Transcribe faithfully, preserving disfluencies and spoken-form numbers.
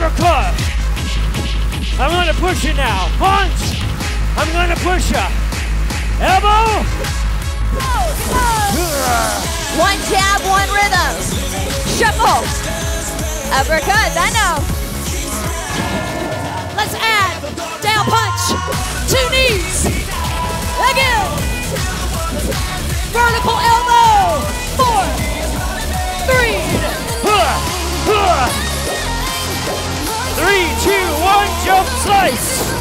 uppercut. I'm gonna push you now. Punch. I'm gonna push you. Elbow. One jab, one rhythm. Shuffle. Uppercuts, I know. Let's add down punch. Two knees. Again. Vertical elbow. Four. Three. Three, two, one, jump slice.